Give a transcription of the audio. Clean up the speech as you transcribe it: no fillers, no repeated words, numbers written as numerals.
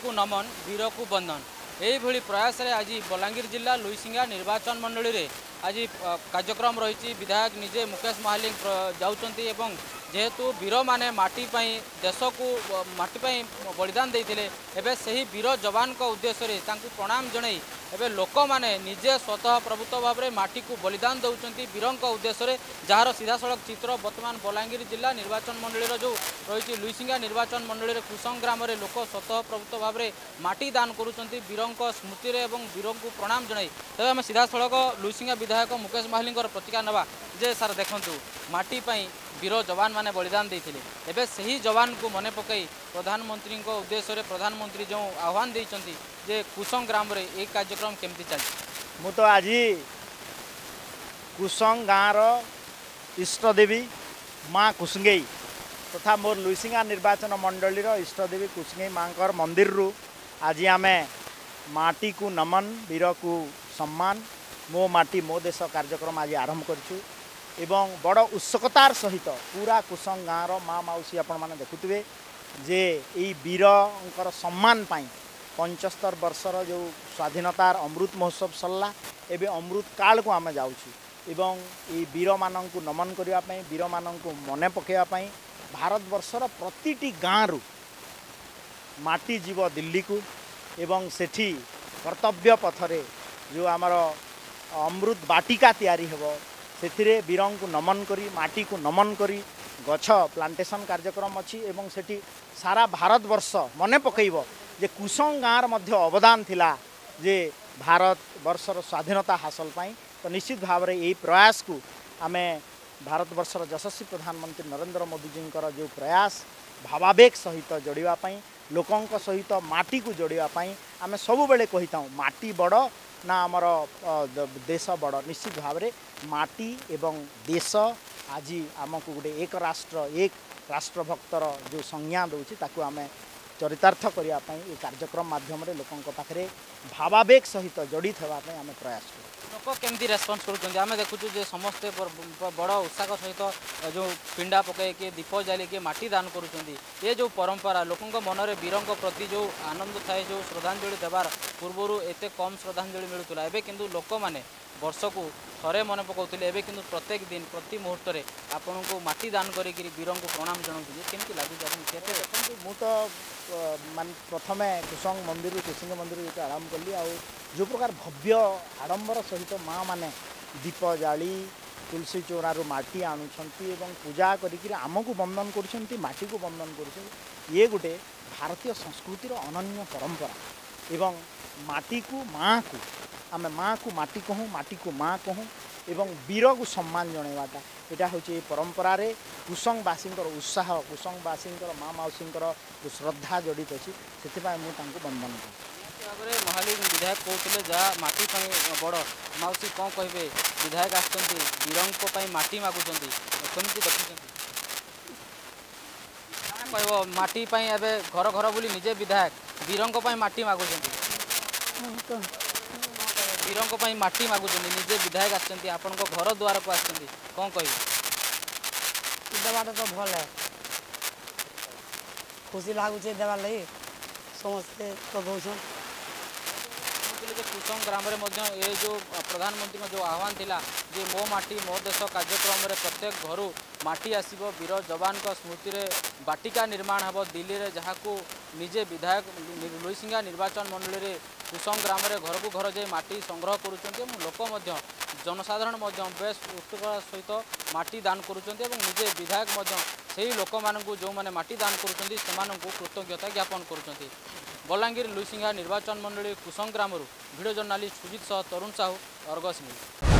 को नमन वीर को बंधन यही प्रयास रे आज बलांगीर जिला लुईसिंगा निर्वाचन मंडली रे आज कार्यक्रम रही विधायक निजे मुकेश महालिंग जाउचंती एवं जेहेतु वीर माने माटी देश को माटी बलिदान देते एवं से वीर जवान को उद्देश्य रे तांकु प्रणाम जनाई एवं लोक माने निजे स्वतः प्रभुत्व भाव में माटी को बलिदान दौरान वीरों उद्देश्य रे जार सीधा सड़क चित्र बर्तमान बलांगीर जिला निर्वाचन मंडली जो रही लुईसिंगा निर्वाचन मंडली रे कुसंग ग्राम रे लोक स्वतः प्रभुत्व भाव में माटी दान करुँच वीरों स्मृति रे एवं वीरों को प्रणाम जनाई तेज आम सीधा सड़क लुईसिंगा विधायक मुकेश महालिंग प्रतिक्रिया नवा जे सार देखु माटी वीर जवान माने बलिदान देते एवं से ही जवान को मन पकई प्रधानमंत्री उद्देश्य रे प्रधानमंत्री जो आह्वान देइचंती जे कुसंग ग्राम रे एक कार्यक्रम केमती चली मु तो आज कुसंग गाँव इष्टदेवी माँ कुसुंगई तथा मोर लुईसिंगा निर्वाचन मंडली इष्टदेवी कुसुंगई माँ मंदिर रु आज आम माटी को नमन वीर को सम्मान मो माटी मो देश कार्यक्रम आज आरंभ करूँ एवं बड़ उत्सुकतार सहित पूरा कुसंग गाँव माँ मौसी आपण मैंने देखुवे जे यही वीर सम्मान पाई 75 वर्षर जो स्वाधीनतार अमृत महोत्सव सरला एवं अमृत काल को आम जाऊँ एवं ये वीर मानक नमन करने वीर मानक मन पकड़ापी भारत वर्षर प्रतिटी गाँव माटी जीव दिल्ली को एवं सेठी कर्तव्य पथरे जो आमर अमृत बाटिका तैयारी हेबो से वीरों को नमन करी माटी को नमन करी गछ प्लांटेशन कार्यक्रम अच्छी एवं सेठी सारा भारत वर्ष मन पकईब जे कुसंग गाँव मध्य अवदान थिला जे भारत वर्षर स्वाधीनता हासिल पाई तो निश्चित भाव में यही प्रयास को आम भारत वर्षर यशस्वी प्रधानमंत्री नरेंद्र मोदी जी जो प्रयास भावावेग सहित जोड़ापी लोकों सहित माटी को जोड़ापी आम सब बेले कही था माटी बड़ ना आमर देश बड़ निश्चित भाव में माटी एवं देश आज आमको गोटे एक राष्ट्रभक्तर जो संज्ञा दूसरी ताकू आम चरितार्थ करने ये कार्यक्रम माध्यम लोकों पाखे भावावेग सहित जड़ित होगापी आम प्रयास करूँ लोक केमती रेस्पन्स करें देखु समस्ते बड़ उत्साह सहित जो पिंडा पकईकि दीप जालिके माटी दान करुँच ये जो परंपरा लोकों मन में वीरों प्रति जो आनंद थाए जो श्रद्धांजलि देवार पूर्वर एत कम श्रद्धांजलि मिलूला एवं किंतु लोक मैंने वर्ष को थरे मन पकाउले एवं किंतु प्रत्येक दिन प्रति मुहूर्त में आपण को माटी दान करी वीरों को प्रणाम जनाऊँ केमती लगुच देखते मु तो मान प्रथमे कुसंग मंदिर कुसुंग मंदिर जो आरंभ कली आ जो प्रकार भव्य आडंबर सहित माँ माने दीप जाली तुलसी चौरारू माटी आणुंट एवं पूजा करी आमको बंदन कर माटी को बंदन कर ये गोटे भारतीय संस्कृतिर अनन्य परंपरा एवं माटी को माँ को माटी कहूँ माटी को माँ कहूँ एवं वीर को सम्मान जनवाटा यहाँ हूँ परंपरा रे कुसंगवासी उत्साह कुसंगवासी माँ मौसी जो श्रद्धा जड़ित अच्छी से मुझे बंदन कर महालिंग विधायक कहते जहाँ माटी बड़ मौसी कौन कहे विधायक आसों माटी मागुंट कमी देखुं कह माटी घर घर बुली निजे विधायक वीरों माटी मागुंट वीरों माटी मागुंट निजे विधायक आपण घर द्वार को आसुँच कौन कह देवाटा तो भल है खुशी लगुचे देवार लगी समस्ते तो दौन कुसंग ग्राम में ये जो प्रधानमंत्री जो आह्वान थिला जे मो माटी मो देश कार्यक्रम में प्रत्येक घर माटी आसब वीर जवान का स्मृति रे बाटिका निर्माण हम दिल्ली में जहाँ को निजे विधायक लुईसिंगा निर्वाचन मंडली रे कुसंग ग्राम में घर को घर जाए माटी संग्रह करुँच लोक जनसाधारण बेस उत्सुकता सहित माटी दान करुँच निजे विधायक से ही लोक मानू जो मैंने माटी दान करुँच कृतज्ञता ज्ञापन करुँच बलांगीर लुईसिंगा निर्वाचन मंडली कुसंग ग्राम वीडियो जर्नालीस्ट सुजित सह तरुण साहू अर्गस न्यूज।